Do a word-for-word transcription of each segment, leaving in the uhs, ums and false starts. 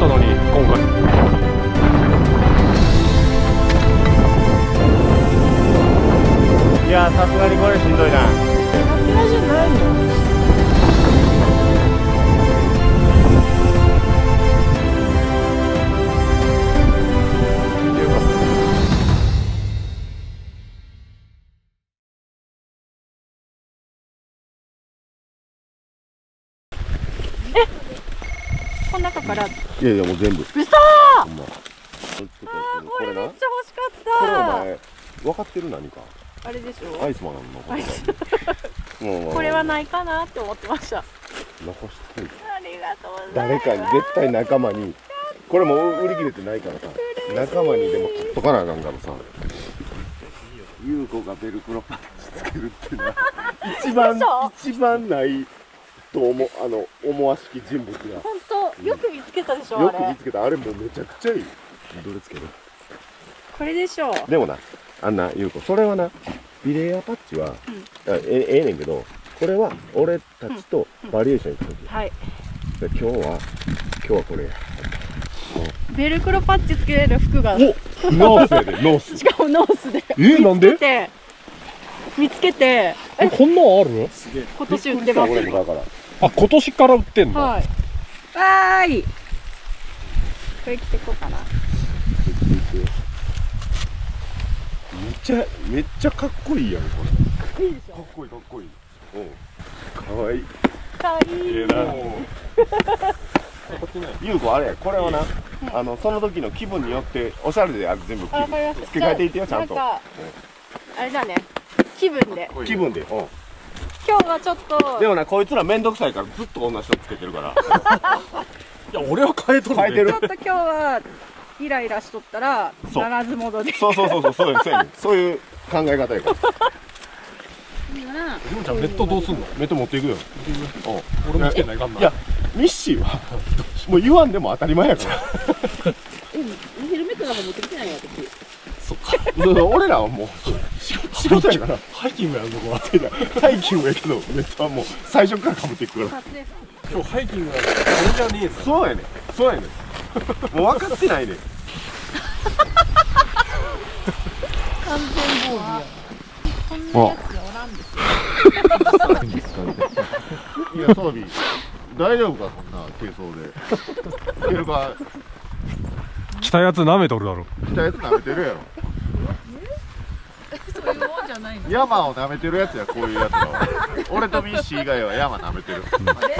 ったのに今回。 いやさすがにこれしんどいな。 桜じゃないの。この中から。 いやいやもう全部。 うそー。 ほんま。 あーこれめっちゃ欲しかった。 これお前分かってる何か。 あれでしょ。 アイスマンのこと。 アイスもうこれはないかなって思ってました。 残しておいて。 ありがとうございます。 誰かに絶対仲間に。これもう売り切れてないからさ。仲間にでも切っとかなあかんからさ。優子がベルクロパンチつけるってな。一番一番ないと思あの思わしき人物が。 本当よく見つけたでしょ。 よく見つけた。あれもうめちゃくちゃいい。どれつける？ これでしょう。 でもな、あんな優子、それはな、ビレアパッチは、うん、えええねんけど、これは俺たちとバリエーションいくとき。 はい。 今日は今日はこれや。 ベルクロパッチつけれる服が。 お、ノースやで、ノース。 しかもノースで。 え、なんで？ 見つけて。 え、こんなんある？ 今年売ってます。 だから。 あ、今年から売ってんの？ はい。わーい。これ着てこうかな。 めっちゃめっちゃかっこいいやんこれ。いいでしょ。かっこいいかっこいい。うん。かわいい。 かわいい。 ええな。優子あれこれはな、うん、あのその時の気分によっておしゃれである全部付け替えていってよちゃんと。 あれだね。気分で。 気分で。うん。 今日はちょっと。 でもなこいつらめんどくさいからずっと同じ人つけてるから。 いや俺は変えとるね。 変えてる。 ちょっと今日はイライラしとったらならず戻で。 そうそうそうそうそうそうそういう考え方やから。 りょうちゃんネットどうすんの？ ネット持っていくよ。 俺もつけないかんな。 いやミッシーはもう言わんでも当たり前やから。 ヘルメットなんか持ってきてないよ私。 そっか。 俺らはもう仕事やから。 ハイキングやんのこは。 ハイキングやけどネットはもう最初からかぶっていくから。 今日ハイキングやから俺じゃねえぞ。 そうやね。そうやね。もう分かってないね。 完全防備や。こんなやつがおらんですよ。 いや、装備大丈夫かそんな軽装で。いけるか。 来たやつ舐めとるだろ。 来たやつ舐めてるやろ。 そういうもんじゃないの。 山を舐めてるやつやこういうやつらは。俺とミッシー以外は山舐めてる。 あれ？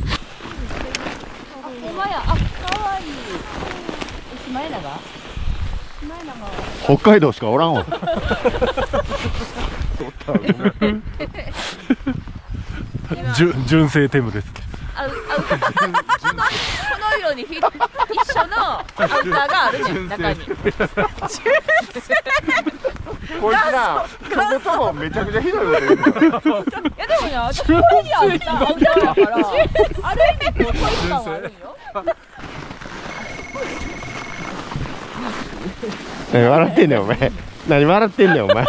お前や、あ、可愛い。シマエナガ？シマエナガ。 北海道しかおらんわ。 純純正テムです。 あ、あ、このこの色にひ一緒のアウターがあるねん中に。 こいつな、そもそもめちゃくちゃひどいこと言う。 いやでもね、私これにアウターアウターだから、ある意味こう統一感はあるんよ。 何笑ってんねんお前。何笑ってんねんお前。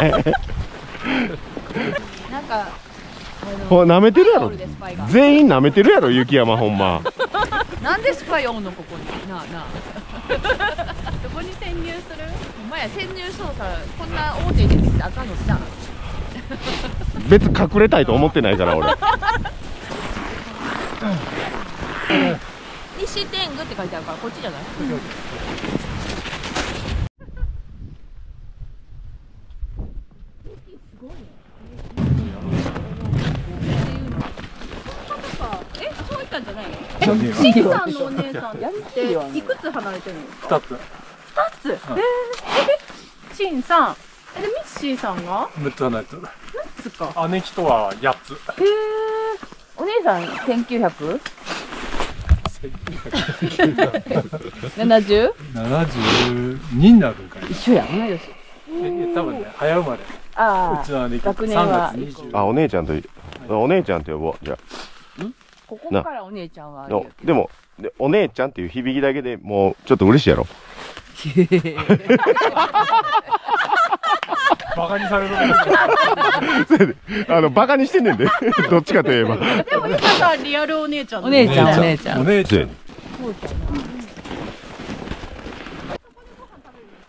なんか。 ほら舐めてるやろ。全員舐めてるやろ雪山ほんま。 なんでスパイおんのここに。なあなあ。 どこに潜入する？ お前や潜入捜査こんな大手であかんのじゃん。 別に隠れたいと思ってないから俺。 西天狗って書いてあるからこっちじゃない？ シンさんのお姉さんっていくつ離れてるんですか？ 二つ。 二つ。ええ、シンさん。え、でミッシーさんが？ 六つ離れてる。 六つか。 姉貴とは八つ。 へえ。お姉さん千九百？七十？ 七十にになるんかい。 一緒や。同い年。 え、多分ね、早生まれ。 ああ。 うちの姉貴。 学年は。 さんがつにじゅう。 あ、お姉ちゃんとお姉ちゃんって呼ぼう。じゃあ。 ここからお姉ちゃんはのでもでお姉ちゃんっていう響きだけでもうちょっと嬉しいやろ。 バカにされる。 あのバカにしてんねんで。どっちかといえば。 でも今さリアルお姉ちゃん。 お姉ちゃんお姉ちゃん。 お姉ちゃん。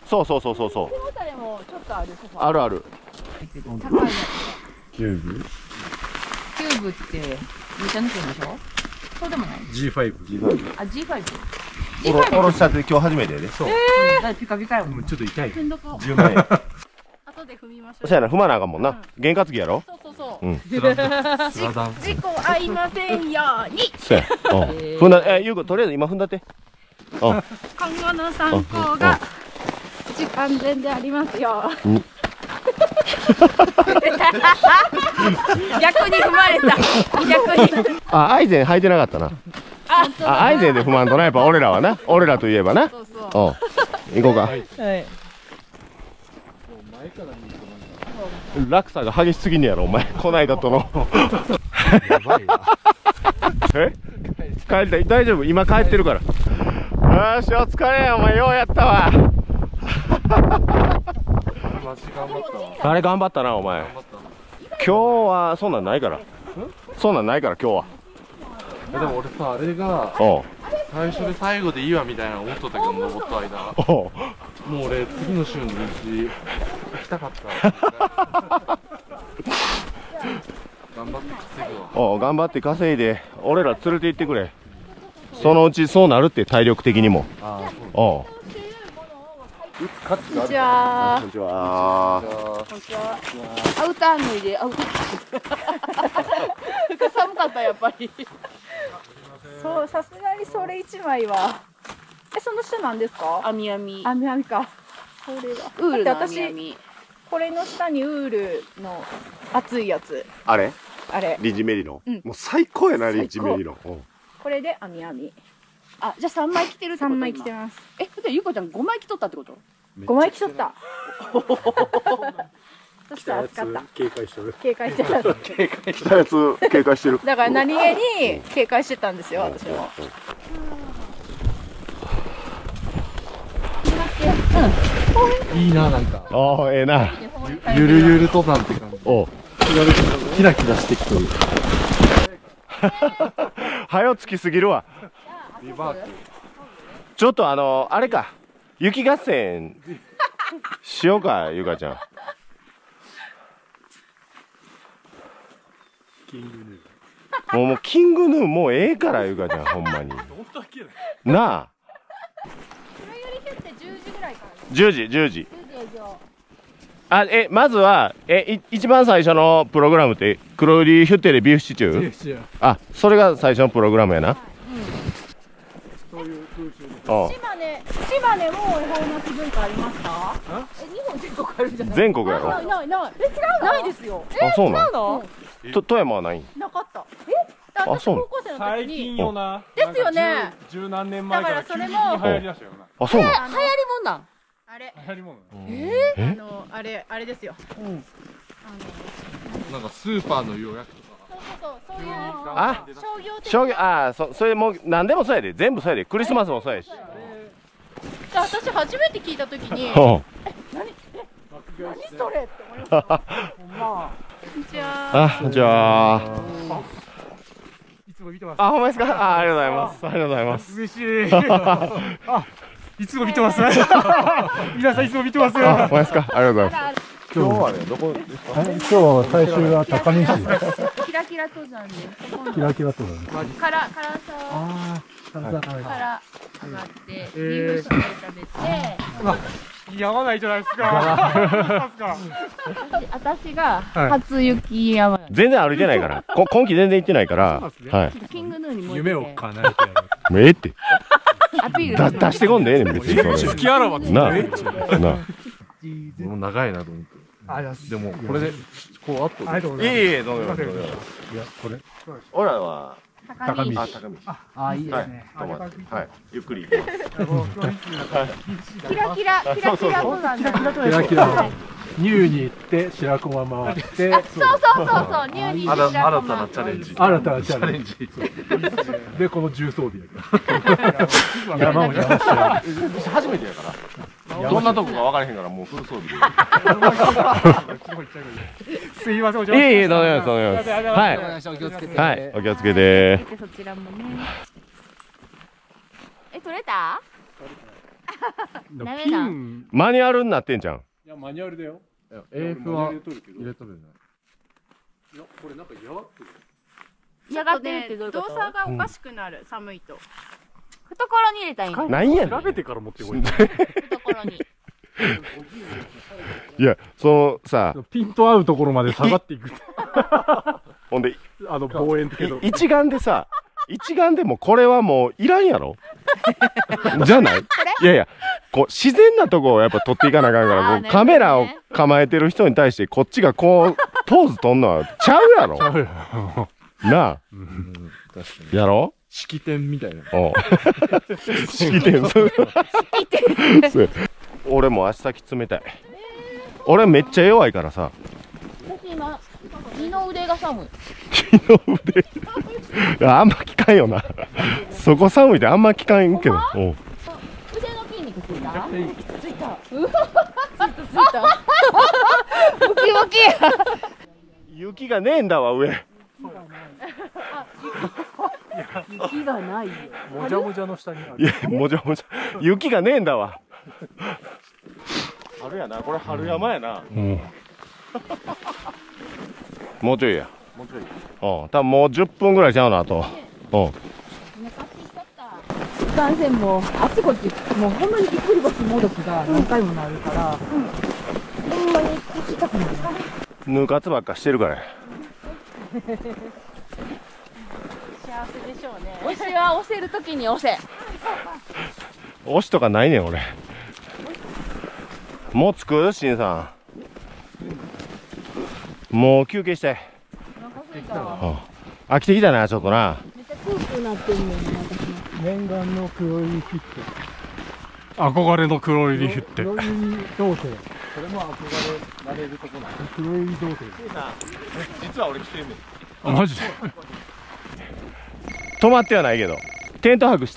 そうそうそうそうそう。 背もたれもちょっとあるソファー。 あるある。 高いやキューブつ。キューブってゆうちゃんのキューブでしょ？そうでもない。 ジーファイブ。 あ、ジーファイブ。 おろおろしたて今日初めてやで。 そう。 だってピカピカやもん。 ちょっと痛い。 踏んどこう。 じゅうまんえん。 後で踏みましょう。 そうやな、踏まなあかんもんな。験担ぎやろ。 そうそうそう。 うん。 スラダン。スラダン。 事故合いませんように。 そうや。うん。踏んだ、え、ゆうことりあえず今踏んだって。うん。 今後の参考が安全でありますよ。逆に踏まれた。逆に。 あ、アイゼン履いてなかったな。あ、アイゼンで踏まんとな、やっぱ俺らはな。俺らといえばな。 そうそう。 うん。行こうか。 はい。 落差が激しすぎんねやろ、お前。こないだとの。 やばいわ。 え帰りたい、大丈夫、今帰ってるから。よし、お疲れ、お前ようやったわ。 マジ頑張ったわ。 あれ頑張ったな、お前。 頑張ったな。 今日はそんなんないから。そんなんないから今日は。 えでも俺さ、あれがおう最初で最後でいいわみたいな思っとったけど、登った間。 おうもう俺次の週の道行きたかった頑張って稼ぐわ。 おう頑張って稼いで俺ら連れて行ってくれ。そのうちそうなるって体力的にも。 ああ、そう。 おう価値こんにちはこん。にちは。 こんにちは。アウター脱いで、アウター。寒かったやっぱり。そう、さすがにそれ一枚は。え、その下なんですか？ 網網。 網網か。それは。 ウールのだって私網網。 これの下にウールの厚いやつ。 あれあれ。 リジメリノン、 うんもう最高やな、 最高リジメリノン。うんこれで網網。 あ、じゃあ三枚着てるってこと？ 三枚着てます。 今。え、でゆうこちゃん五枚着とったってこと？ 五枚着とった。そしたら暑かった。 警戒してる。 警戒してた。 来たやつ警戒してる。 だから何気に警戒してたんですよ、私も。 いいな、なんか。 ああ、ええな。 ゆるゆる登山って感じ。 おうキラキラしてきとる。 はよつきすぎるわ。 リバーク。 ちょっとあのあれか、雪合戦しようか、ゆかちゃん。 キングヌもうもうキングヌーもうええから、ゆかちゃん、ほんまに。 ー。本当だけだよ。 なあ。 黒百合ヒュってじゅうじぐらいから。 じゅうじ、じゅうじ。 じゅうじ営業。 あ、え、まずは、え、い一番最初のプログラムって、黒百合ヒュッテでビーフシチュー。あ、それが最初のプログラムやな。 そういう風習で。 おう島根、島根も恵方巻き文化ありますか？え、日本全国あるんじゃない？ 全国やろ。 ないないない。え、違うの？ないですよ。 あ、そうなん。 の？ と富山はないん。 なかった。え？ あそう私高校生の最時に。 近よな。 ですよねなんか十十何年前からだからそれも急に流行りだしたよな。 あ、そうなん。 あの流行りもんなん。 あれ、 流行りもんえあのあれあれですよ。あのな。なんかスーパーの予約とか。 そうそうそうそういうあ商業的商業、あー、そ、それもう何でもそうやで、全部そうやで、クリスマスもそうやし。 私初めて聞いた時にうん何それって思いました。こんにちは。 あ、じゃあ。 いつも見てます。 あ、ほんまですか。あ、ありがとうございます。ありがとうございます。 嬉しい。あ、いつも見てます。皆さんいつも見てますあ、 よ。 ほんまですか。ありがとうございます。今日はね、どこですか。 今日は最終が高見市です。 キラキラ登山でそこのキラキラとだね。 からからさああ、 から上がってビーフシチュー食べて、 やばないじゃないですか。 で私がはい初雪山全然歩いてないから。こ今季全然行ってないから。 そうですねはい。 キングヌーにも夢を叶えてやる。 もうええって。 アピールだ出してこんでええねん、別にそれ。 きあらばなあ。なあ。 もう長いなと思って。でもこれでこうあっと。 ありがとうございます。 いえいえ、どうぞどうぞ。 いや、これ。 俺らは、 高見あ、高見。 ああ、いいではいすね。。 どうもはい。ゆっくり行きます。 キラキラキラキラ登山だキラキラ。ニューに行って、白駒回って、 そうそうそうそうニューニー新白た駒なチャレンジ。 新たなチャレンジ。で、この重装備やけど。山を山してやる。 初めてやから。どんなとこか分からへんから、もうフル装備すいません、おで。いえいえ、どうもどうも。はい。 お気をつけて。 はい。お気をつけて。 そちらもねえ取れたでもダメだピンマニュアルになってんじゃん。 いやマニュアルだよ。エーフは入れとるよね。いやこれなんか嫌がってる。 嫌がってるってどういうこ動と？ 作がおかしくなる、寒いと。 懐に入れたいんだ。 なんやねん。 調べてから持ってこい。 懐に。 いや、そのさ、 ピント合うところまで下がっていく。 ほんで、 あの望遠けど。 一眼でさ、一眼でもこれはもういらんやろじゃない？いやいや、こう自然なとこをやっぱ撮っていかなあかんから、 あーこうカメラを構えてる人に対してこっちがこう、ポーズ撮んのはちゃうやろなあ。やろ式典みたいな。 おう式典そうそう俺も足先冷たい。俺めっちゃ弱いからさ。 私今、二の腕が寒い。 二の腕あんま効かんよな。そこ寒いであんま効かんけど。おう腕の筋肉ついた？ ついた。うわついたついた。 ムキムキ。 雪がねえんだわ上。 雪がないよ。 もじゃもじゃの下にある。 いやもじゃもじゃ雪がねえんだわ。春やな、これ春山やな。 うん。 もうちょいや。 もうちょい。 うん、多分もうじゅっぷんぐらいちゃうなあと。うん。 幹線もあっちこっちもうほんまにぎっくり腰もどきが何回もなるから、ほんまに行きたくない。 ぬかつばっかしてるからや。 幸せでしょうね。 押しは押せるときに押せ。 押しとかないねん俺。もう着くしんさん。もう休憩して。うん、飽きてきたなちょっとな。 めっちゃ空腹なってるのに念願の黒いヒット。憧れの黒いヒット。黒い童貞。これも憧れられるところ。黒い童貞。 実は俺来てんねん。 あ、マジで。 止まってはないけどテント泊した。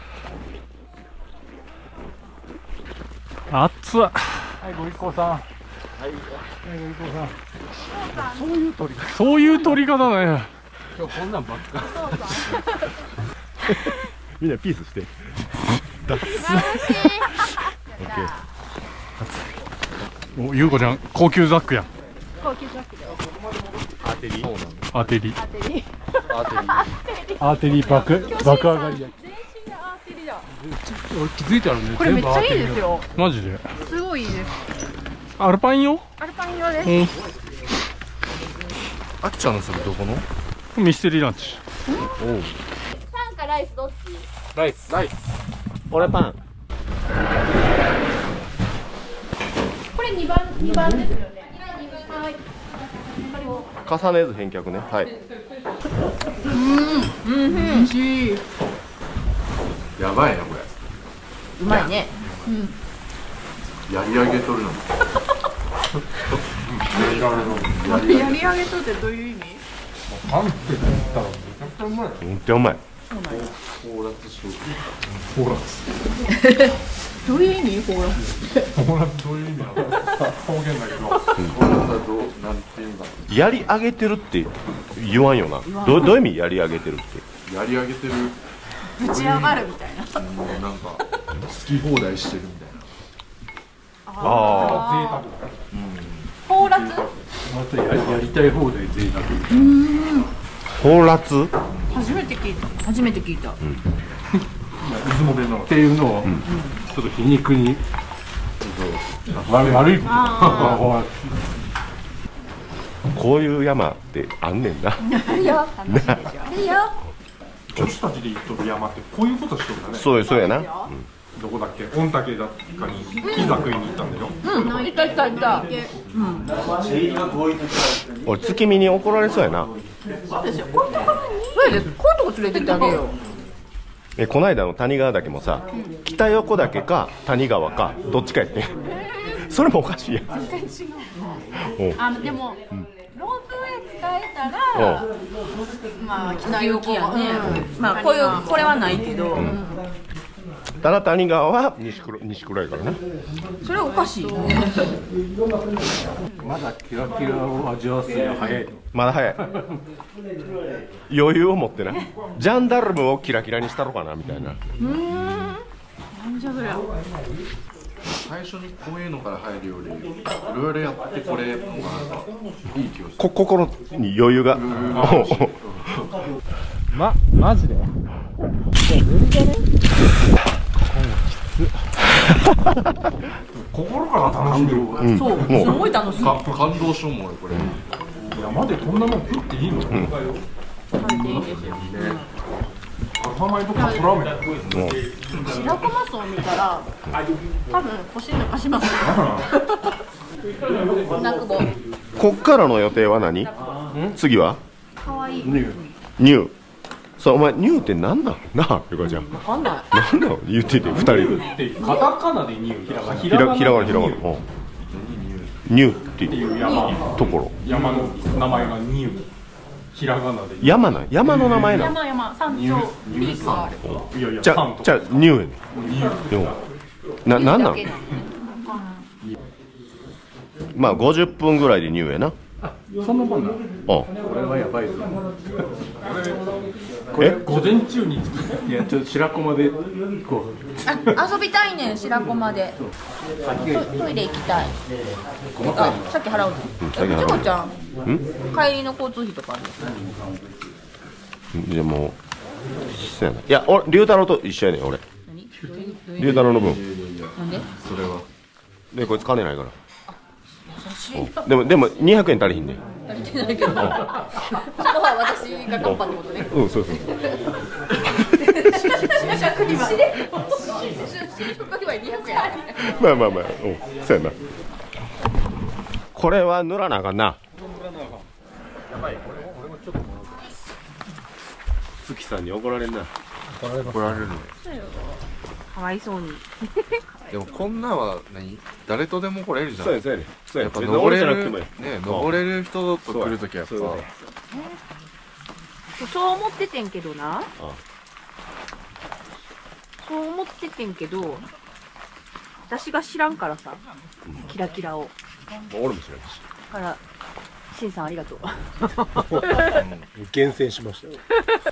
熱っ。はい、ご一行さん。はい、ご一行さん。そういう撮り方。そういう撮り方ね。今日こんなんばっか。 みんなピースして。 お、ゆうこちゃん、高級ザックやん。 高級ジャックで。 アーテリー。 アーテリー。 当てに。 アーテリー。 アーテリー爆、爆上がりや。 全身がアーテリだ。 俺気づいてあるね。 これめっちゃいいですよ。 マジで。 すごいいいです。 アルパインよ。 アルパイン用です。 うん。 あっちゃんのそれどこの？ ミステリーランチ。 おう。 パンかライスどっち？ ライス。ライス。 俺パン。 これ二番二番ですよね。はい。 重ねず返却ね。はい。 うん、美味しい。 やばいなこれ。 うまいね。 やり上げとるの。 やり上げとってどういう意味？ パンって言ったらめちゃくちゃうまい。 めっちゃうまい。 ほうらつしょう。ほうらつ。 どういう意味？ほら。 ほうらつどういう意味なの？方言だけど。ほうらつはどうなんていうんだ。 やり上げてるって言わんよな。どどういう意味やり上げてるって？ やり上げてる。 ぶち上がるみたいな。 もうなんか好き放題してるみたいな。 ああ。 放辣。 またややりたい放題贅沢。 放辣？ 初めて聞いた。初めて聞いた。 出雲弁のっていうのをちょっと皮肉に悪い悪いこと。 こういう山ってあんねんな。 いや、楽しいでしょ。いいよ。 女子たちで行っとる山ってこういうことしとるんだね。 そうよそうやな。 どこだっけ？御嶽だっかにピザ食いに行ったんでしょ。 うん、いたいたいた。 俺月見に怒られそうやな。 そうですよ。こういうところに。そうです。こういうとこ連れてってあげよう。 えこないだの谷川岳もさ、北横岳か谷川かどっちかやって。それもおかしいやん。 あのでも、ロープウェイ使えたら、まあ北横やね。まあこういうこれはないけど、 ただ谷川は西黒西黒やからな。 それおかしい。 まだキラキラを味わわすには早い。 まだ早い。余裕を持ってな。ジャンダルムをキラキラにしたろかなみたいな。 なんじゃそりゃ。 最初にこういうのから入るよりいろいろやってこれもなんかいい気がする。 こ心に余裕が。 ま、マジで心から楽しんでる。 うん、 そう、 もすごい楽しい。 か感動しようもん俺これ。 山でこんなもん食っていいの？ 食べていいんですよ。 赤米とカップラーメン。 う、もう白駒荘見たら、多分腰抜かしますよ。泣くぼ。 こっからの予定は何？次は可愛い。 ニュー。そう、お前ニューって何なん？なあ、ゆかちゃん。 わかんない。 何なの言ってて、二人で。 カタカナでニュー、ひらがな。 ひら、ひらがな、ひらがな。うん、ニューっていう山ところ。 山の名前がニュー。ひらがなで。 山な、山の名前なの。 山山山頂ピークがある。 いやいや、 じゃあ、じゃあ、ニューやねん。な、なんなん？まあ、ごじゅっぷんぐらいでニューやな。 そんなもんな。 うん。 これはやばいぞ。これ午前中に作って、いや、ちょっと白駒で行こう。 あ、遊びたいねん、白駒で。トトイレ行きたい。あ、さっき払うの。 さっき払うちこちゃん。 ん？ 帰りの交通費とかある。 じゃあもう、そうやな。いや、俺、龍太郎と一緒やねん、俺。 何？ 龍太郎の分。 なんで？ それはで、こいつ金ないから。 優しい。 でも、でも、にひゃくえん足りひんねん。 足りてないけど。そこは私がカッパってことね。 うん、そうそう。 就職祝い。就職祝いにひゃくえん。 まあまあまあ、うん、そうやな。これは塗らなあかんな。月さんに怒られんな。 怒られるの。 かわいそうに。 でもこんなは何誰とでも来れるじゃん。 そうやそうやね。そうややっぱ登れるねね。 登れる人と来るときはやっぱそうそう思っててんけどな。そう思っててんけど、私が知らんからさ、キラキラを。 俺も知らんし。 だから、しんさんありがとう。 厳選しましたよ。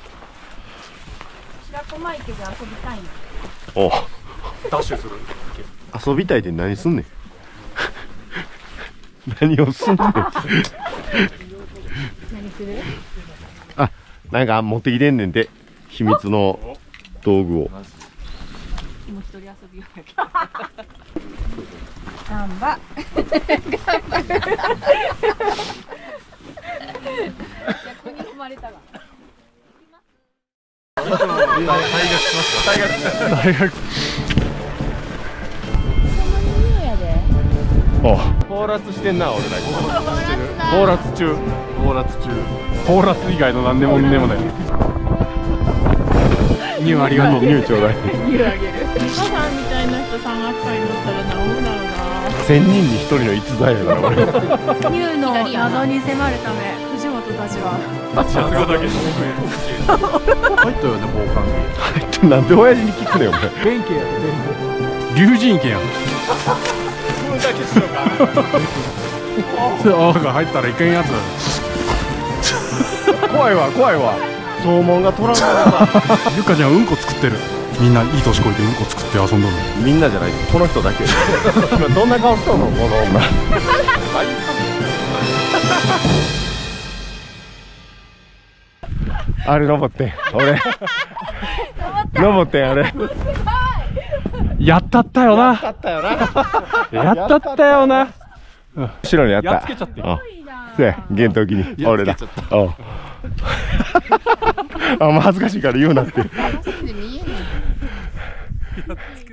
白駒池で遊びたいの。 おダッシュする。 遊びたいって何すんねん。何をすんねん。 何する？ あ、なんか持ってきてんねんて。秘密の道具を。 もう一人遊びようやけど。ガンバ。逆に踏まれたわ。 大学しました。大学。大学。お、放辣してんな、俺ら。放辣中。放辣中。 放辣以外の何でもでもない。ニューありがとう。 ニューちょうだい。 ニューあげる。ミカさんみたいな人山岳会に乗ったら治るだろうな。 千人に一人の逸材やから、俺。 ニューの謎に迫るため、藤本たちは。 さすがだけしてくれる。 入ったよね防寒着。 なんで親父に聞くねん、お前。 弁慶やろ、弁龍神家やん。そう、が入ったらいけんやつ。 怖いわ、怖いわ。騒音がトラウマだ。 ゆかちゃんうんこ作ってる。みんないい年こいてうんこ作って遊んどる。 みんなじゃない、この人だけ。今どんな顔しとんの、この女。あれ登ってん、俺。登ってん、俺。 やったったよな。 やったよな。 やったったよな。 後ろにやった。 やっつけちゃってる。 せや、現時に、俺だ。おう。あ、もう恥ずかしいから言うなって。